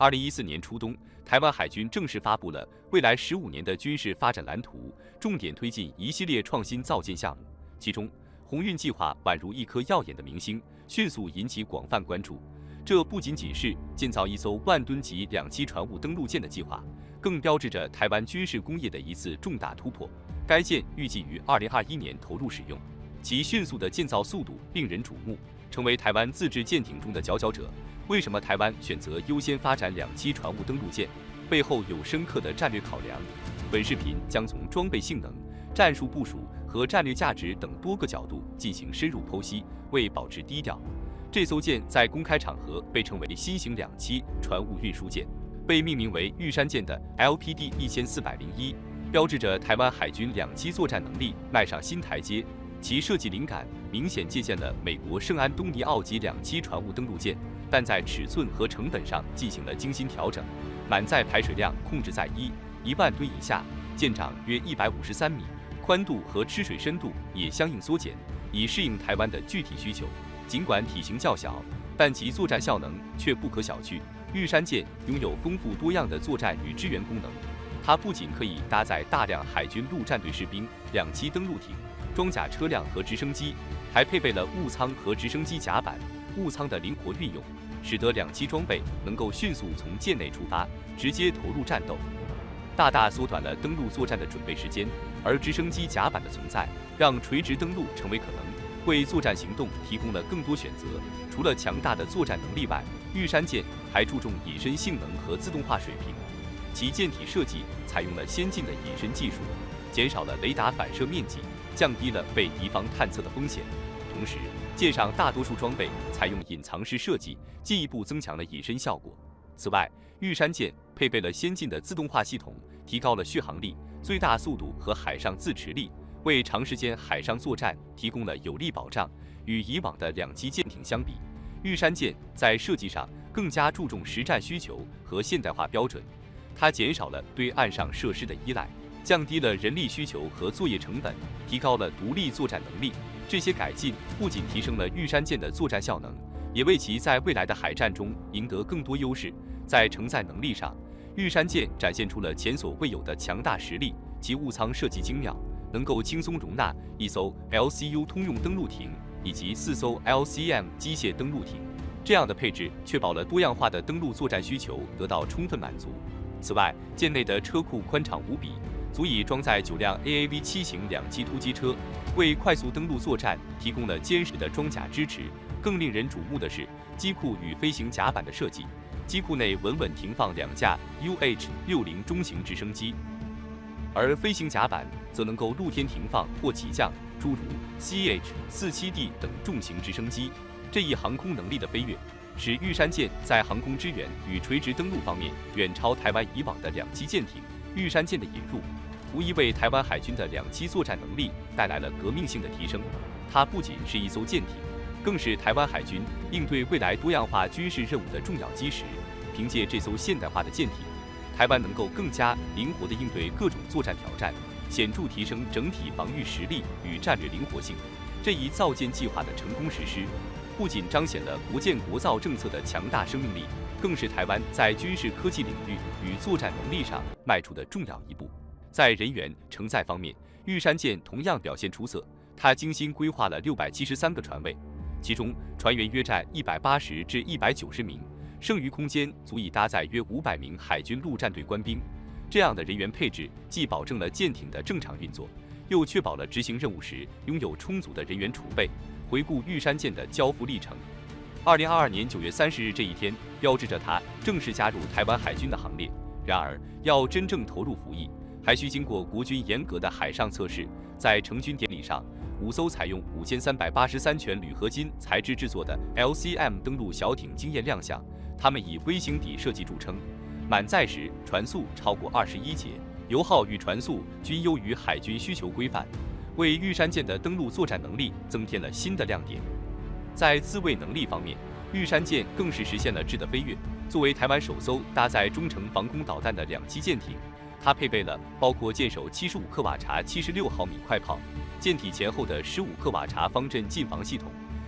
2014年初冬，台湾海军正式发布了未来15年的军事发展蓝图，重点推进一系列创新造舰项目，其中鸿运计划宛如一颗耀眼的明星，迅速引起广泛关注。这不仅仅是建造一艘万吨级两栖船坞登陆舰的计划，更标志着台湾军事工业的一次重大突破。该舰预计于2021年投入使用，其迅速的建造速度令人瞩目，成为台湾自制舰艇中的佼佼者。为什么台湾选择优先发展两栖船坞登陆舰？背后有深刻的战略考量。本视频将从装备性能、战术部署和战略价值等多个角度进行深入剖析。为保持低调，这艘舰在公开场合被称为新型两栖船坞运输舰，被命名为玉山舰的 LPD 1401，标志着台湾海军两栖作战能力迈上新台阶。其设计灵感明显借鉴了美国圣安东尼奥级两栖船坞登陆舰，但在尺寸和成本上进行了精心调整。满载排水量控制在1万吨以下，舰长约153米，宽度和吃水深度也相应缩减，以适应台湾的具体需求。尽管体型较小，但其作战效能却不可小觑。玉山舰拥有丰富多样的作战与支援功能，它不仅可以搭载大量海军陆战队士兵、两栖登陆艇、装甲车辆和直升机，还配备了雾舱和直升机甲板。雾舱的灵活运用，使得两栖装备能够迅速从舰内出发，直接投入战斗，大大缩短了登陆作战的准备时间。而直升机甲板的存在，让垂直登陆成为可能，为作战行动提供了更多选择。除了强大的作战能力外，玉山舰还注重隐身性能和自动化水平，其舰体设计采用了先进的隐身技术，减少了雷达反射面积，降低了被敌方探测的风险。同时，舰上大多数装备采用隐藏式设计，进一步增强了隐身效果。此外，玉山舰配备了先进的自动化系统，提高了续航力、最大速度和海上自持力，为长时间海上作战提供了有力保障。与以往的两栖舰艇相比，玉山舰在设计上更加注重实战需求和现代化标准，它减少了对岸上设施的依赖，降低了人力需求和作业成本，提高了独立作战能力。这些改进不仅提升了玉山舰的作战效能，也为其在未来的海战中赢得更多优势。在承载能力上，玉山舰展现出了前所未有的强大实力，其雾舱设计精妙，能够轻松容纳一艘 LCU 通用登陆艇以及4艘 LCM 机械登陆艇。这样的配置确保了多样化的登陆作战需求得到充分满足。此外，舰内的车库宽敞无比，足以装载9辆 AAV7型两栖突击车，为快速登陆作战提供了坚实的装甲支持。更令人瞩目的是机库与飞行甲板的设计，机库内稳稳停放2架 UH-60中型直升机，而飞行甲板则能够露天停放或起降诸如 CH-47D 等重型直升机。这一航空能力的飞跃，使玉山舰在航空支援与垂直登陆方面远超台湾以往的两栖舰艇。玉山舰的引入，无疑为台湾海军的两栖作战能力带来了革命性的提升。它不仅是一艘舰艇，更是台湾海军应对未来多样化军事任务的重要基石。凭借这艘现代化的舰艇，台湾能够更加灵活地应对各种作战挑战，显著提升整体防御实力与战略灵活性。这一造舰计划的成功实施，不仅彰显了国建国造政策的强大生命力，更是台湾在军事科技领域与作战能力上迈出的重要一步。在人员承载方面，玉山舰同样表现出色，它精心规划了673个船位，其中船员约占180至190名，剩余空间足以搭载约500名海军陆战队官兵。这样的人员配置既保证了舰艇的正常运作，又确保了执行任务时拥有充足的人员储备。回顾玉山舰的交付历程，2022年9月30日这一天标志着它正式加入台湾海军的行列。然而，要真正投入服役，还需经过国军严格的海上测试。在成军典礼上，5艘采用5383全铝合金材质制作的 LCM 登陆小艇惊艳亮相，它们以微型底设计著称，满载时船速超过21节，油耗与船速均优于海军需求规范，为玉山舰的登陆作战能力增添了新的亮点。在自卫能力方面，玉山舰更是实现了质的飞跃。作为台湾首艘搭载中程防空导弹的两栖舰艇，它配备了包括舰首75克瓦查76毫米快炮、舰体前后的15克瓦查方阵近防系统、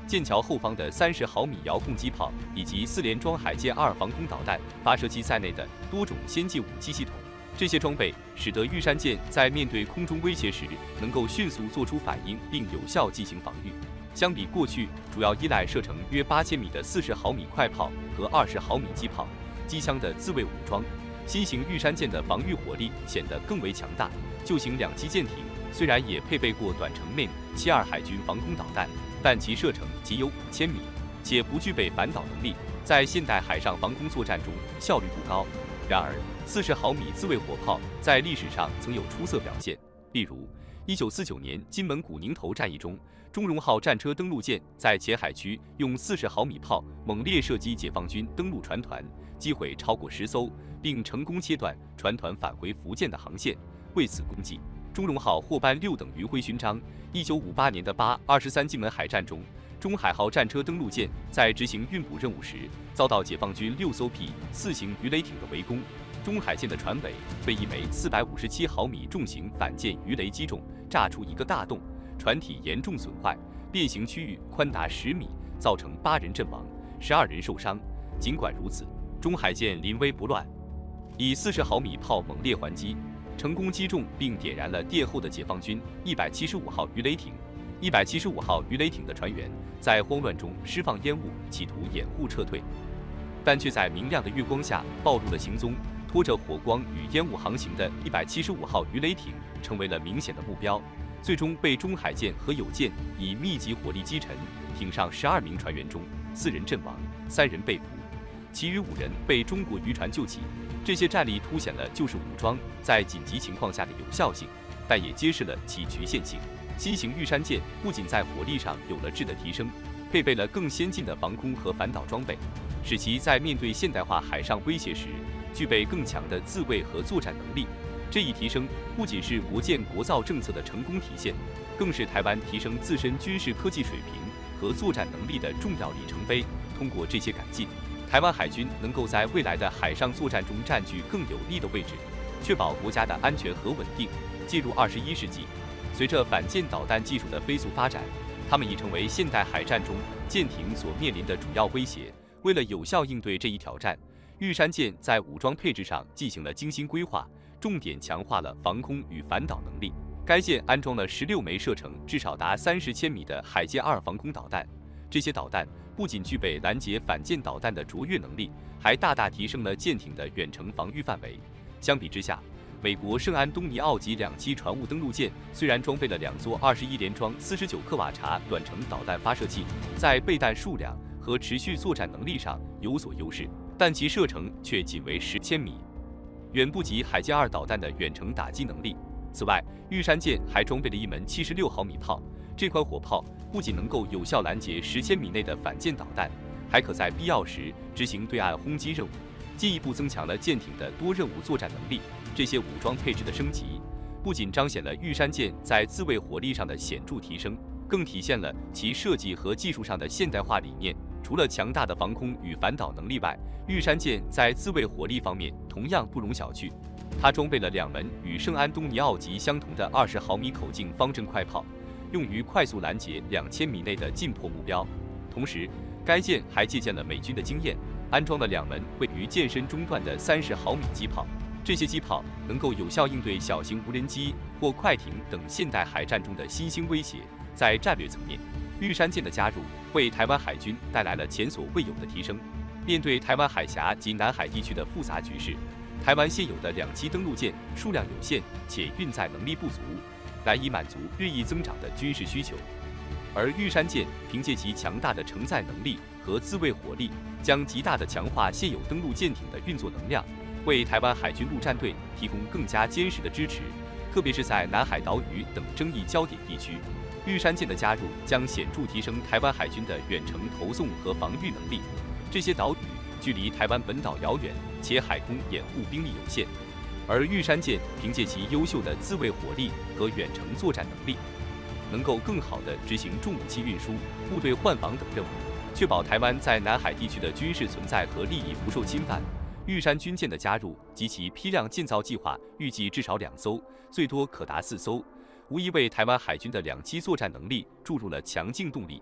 剑桥后方的30毫米遥控机炮，以及4联装海剑2防空导弹发射器在内的多种先进武器系统。这些装备使得玉山舰在面对空中威胁时，能够迅速做出反应，并有效进行防御。相比过去主要依赖射程约8000米的40毫米快炮和20毫米机炮、机枪的自卫武装，新型玉山舰的防御火力显得更为强大。旧型两栖舰艇虽然也配备过短程MEM 72海军防空导弹，但其射程仅有5000米，且不具备反导能力，在现代海上防空作战中效率不高。然而，40毫米自卫火炮在历史上曾有出色表现，例如1949年金门古宁头战役中，中荣号战车登陆舰在前海区用40毫米炮猛烈射击解放军登陆船团，击毁超过10艘，并成功切断船团返回福建的航线。为此功绩，中荣号获颁6等余徽勋章。1958年的8/23金门海战中，中海号战车登陆舰在执行运补任务时，遭到解放军6艘 P4型鱼雷艇的围攻，中海舰的船尾被一枚457毫米重型反舰鱼雷击中，炸出一个大洞，船体严重损坏，变形区域宽达10米，造成8人阵亡，12人受伤。尽管如此，中海舰临危不乱，以40毫米炮猛烈还击，成功击中并点燃了殿后的解放军175号鱼雷艇。175号鱼雷艇的船员在慌乱中释放烟雾，企图掩护撤退，但却在明亮的月光下暴露了行踪。拖着火光与烟雾航行的175号鱼雷艇成为了明显的目标，最终被中海舰和友舰以密集火力击沉。艇上12名船员中，4人阵亡，3人被俘，其余5人被中国渔船救起。这些战例凸显了旧式武装在紧急情况下的有效性，但也揭示了其局限性。新型玉山舰不仅在火力上有了质的提升，配备了更先进的防空和反导装备，使其在面对现代化海上威胁时，具备更强的自卫和作战能力。这一提升不仅是国建国造政策的成功体现，更是台湾提升自身军事科技水平和作战能力的重要里程碑。通过这些改进，台湾海军能够在未来的海上作战中占据更有利的位置，确保国家的安全和稳定。进入21世纪，随着反舰导弹技术的飞速发展，它们已成为现代海战中舰艇所面临的主要威胁。为了有效应对这一挑战，玉山舰在武装配置上进行了精心规划，重点强化了防空与反导能力。该舰安装了16枚射程至少达30千米的海剑2防空导弹，这些导弹不仅具备拦截反舰导弹的卓越能力，还大大提升了舰艇的远程防御范围。相比之下，美国圣安东尼奥级两栖船坞登陆舰虽然装备了2座21联装49克瓦查短程导弹发射器，在备弹数量和持续作战能力上有所优势，但其射程却仅为10千米，远不及海剑2导弹的远程打击能力。此外，玉山舰还装备了一门76毫米炮，这款火炮不仅能够有效拦截10千米内的反舰导弹，还可在必要时执行对岸轰击任务，进一步增强了舰艇的多任务作战能力。这些武装配置的升级，不仅彰显了玉山舰在自卫火力上的显著提升，更体现了其设计和技术上的现代化理念。除了强大的防空与反导能力外，玉山舰在自卫火力方面同样不容小觑。它装备了2门与圣安东尼奥级相同的20毫米口径方阵快炮，用于快速拦截2000米内的近迫目标。同时，该舰还借鉴了美军的经验，安装了2门位于舰身中段的30毫米机炮。这些机炮能够有效应对小型无人机或快艇等现代海战中的新兴威胁。在战略层面，玉山舰的加入为台湾海军带来了前所未有的提升。面对台湾海峡及南海地区的复杂局势，台湾现有的两栖登陆舰数量有限，且运载能力不足，难以满足日益增长的军事需求。而玉山舰凭借其强大的承载能力和自卫火力，将极大地强化现有登陆舰艇的运作能量，为台湾海军陆战队提供更加坚实的支持。特别是在南海岛屿等争议焦点地区，玉山舰的加入将显著提升台湾海军的远程投送和防御能力。这些岛屿距离台湾本岛遥远，且海空掩护兵力有限，而玉山舰凭借其优秀的自卫火力和远程作战能力，能够更好地执行重武器运输、部队换防等任务，确保台湾在南海地区的军事存在和利益不受侵犯。玉山军舰的加入及其批量建造计划预计至少2艘，最多可达4艘，无疑为台湾海军的两栖作战能力注入了强劲动力。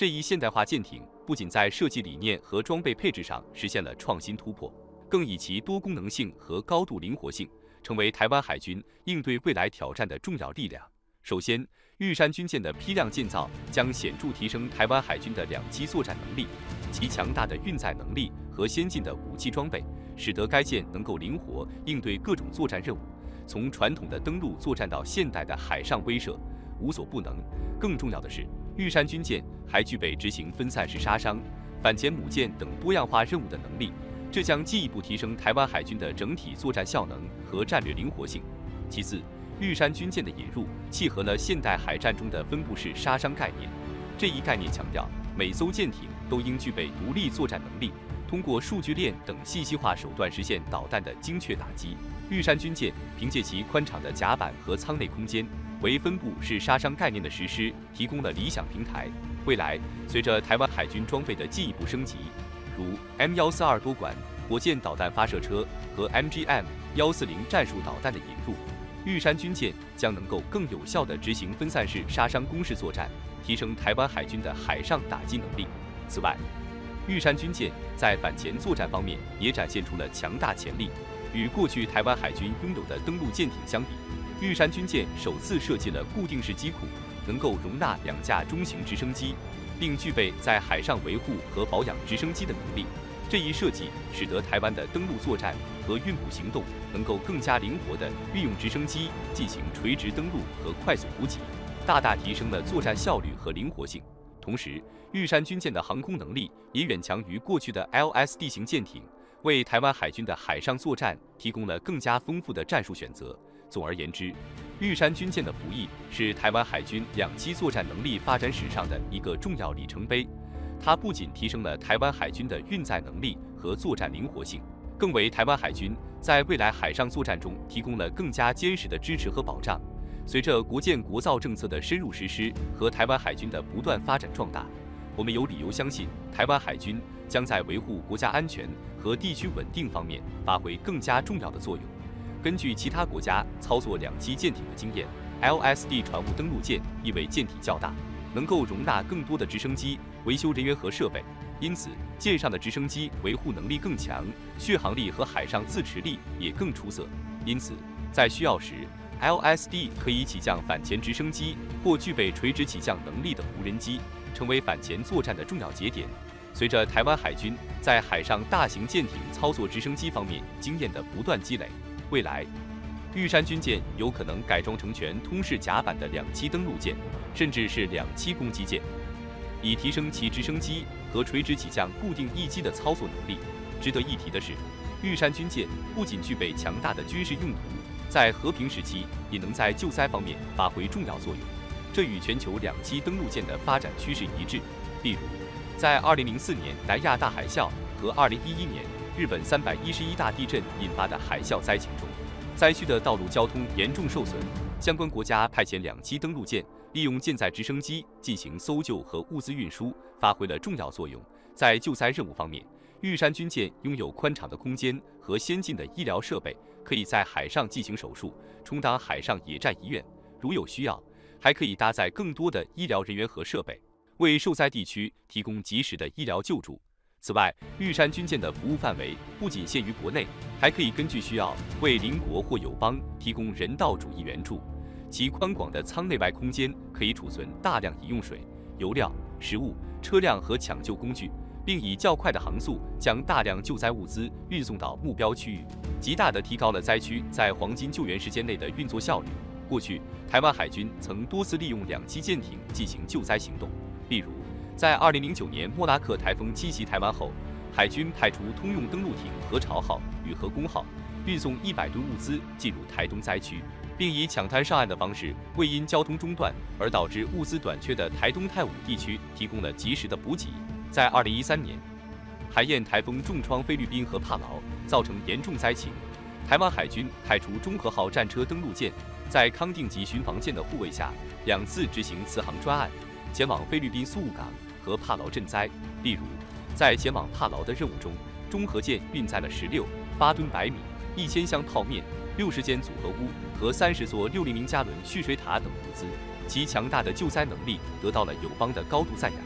这一现代化舰艇不仅在设计理念和装备配置上实现了创新突破，更以其多功能性和高度灵活性，成为台湾海军应对未来挑战的重要力量。首先，玉山军舰的批量建造将显著提升台湾海军的两栖作战能力，其强大的运载能力和先进的武器装备，使得该舰能够灵活应对各种作战任务，从传统的登陆作战到现代的海上威慑，无所不能。更重要的是，玉山军舰还具备执行分散式杀伤、反潜母舰等多样化任务的能力，这将进一步提升台湾海军的整体作战效能和战略灵活性。其次，玉山军舰的引入契合了现代海战中的分布式杀伤概念。这一概念强调，每艘舰艇都应具备独立作战能力，通过数据链等信息化手段实现导弹的精确打击。玉山军舰凭借其宽敞的甲板和舱内空间，为分布式杀伤概念的实施提供了理想平台。未来，随着台湾海军装备的进一步升级，如 M142多管火箭导弹发射车和 MGM-140战术导弹的引入，玉山军舰将能够更有效地执行分散式杀伤攻势作战，提升台湾海军的海上打击能力。此外，玉山军舰在反潜作战方面也展现出了强大潜力。与过去台湾海军拥有的登陆舰艇相比，玉山军舰首次设计了固定式机库，能够容纳2架中型直升机，并具备在海上维护和保养直升机的能力。这一设计使得台湾的登陆作战和运补行动能够更加灵活地运用直升机进行垂直登陆和快速补给，大大提升了作战效率和灵活性。同时，玉山军舰的航空能力也远强于过去的 LSD 型舰艇，为台湾海军的海上作战提供了更加丰富的战术选择。总而言之，玉山军舰的服役是台湾海军两栖作战能力发展史上的一个重要里程碑。它不仅提升了台湾海军的运载能力和作战灵活性，更为台湾海军在未来海上作战中提供了更加坚实的支持和保障。随着国建国造政策的深入实施和台湾海军的不断发展壮大，我们有理由相信，台湾海军将在维护国家安全和地区稳定方面发挥更加重要的作用。根据其他国家操作两栖舰艇的经验， LSD 船坞登陆舰因为舰体较大，能够容纳更多的直升机、维修人员和设备，因此舰上的直升机维护能力更强，续航力和海上自持力也更出色。因此，在需要时， LSD 可以起降反潜直升机或具备垂直起降能力的无人机，成为反潜作战的重要节点。随着台湾海军在海上大型舰艇操作直升机方面经验的不断积累，未来玉山军舰有可能改装成全通式甲板的两栖登陆舰，甚至是两栖攻击舰，以提升其直升机和垂直起降固定翼机的操作能力。值得一提的是，玉山军舰不仅具备强大的军事用途，在和平时期也能在救灾方面发挥重要作用，这与全球两栖登陆舰的发展趋势一致。例如，在2004年南亚大海啸和2011年日本311大地震引发的海啸灾情中，灾区的道路交通严重受损，相关国家派遣两栖登陆舰，利用舰载直升机进行搜救和物资运输，发挥了重要作用。在救灾任务方面，玉山军舰拥有宽敞的空间和先进的医疗设备，可以在海上进行手术，充当海上野战医院。如有需要，还可以搭载更多的医疗人员和设备，为受灾地区提供及时的医疗救助。此外，玉山军舰的服务范围不仅限于国内，还可以根据需要为邻国或友邦提供人道主义援助。其宽广的舱内外空间可以储存大量饮用水、油料、食物、车辆和抢救工具，并以较快的航速将大量救灾物资运送到目标区域，极大地提高了灾区在黄金救援时间内的运作效率。过去，台湾海军曾多次利用两栖舰艇进行救灾行动，例如，在2009年莫拉克台风侵袭台湾后，海军派出通用登陆艇和潮号与和公号，运送100吨物资进入台东灾区，并以抢滩上岸的方式，为因交通中断而导致物资短缺的台东太武地区提供了及时的补给。在2013年，海燕台风重创菲律宾和帕劳，造成严重灾情。台湾海军派出中和号战车登陆舰，在康定级巡防舰的护卫下，2次执行慈航专案，前往菲律宾苏务港和帕劳赈灾。例如，在前往帕劳的任务中，中和舰运载了16、8吨白米、1000箱泡面、60间组合屋和30座600加仑蓄水塔等物资，其强大的救灾能力得到了友邦的高度赞扬。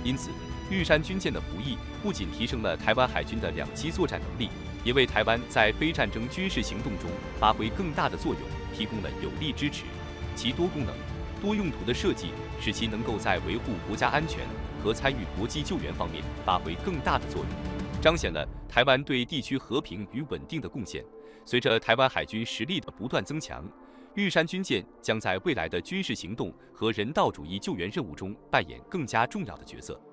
因此，玉山军舰的服役不仅提升了台湾海军的两栖作战能力，也为台湾在非战争军事行动中发挥更大的作用提供了有力支持。其多功能、多用途的设计，使其能够在维护国家安全和参与国际救援方面发挥更大的作用，彰显了台湾对地区和平与稳定的贡献。随着台湾海军实力的不断增强，玉山军舰将在未来的军事行动和人道主义救援任务中扮演更加重要的角色。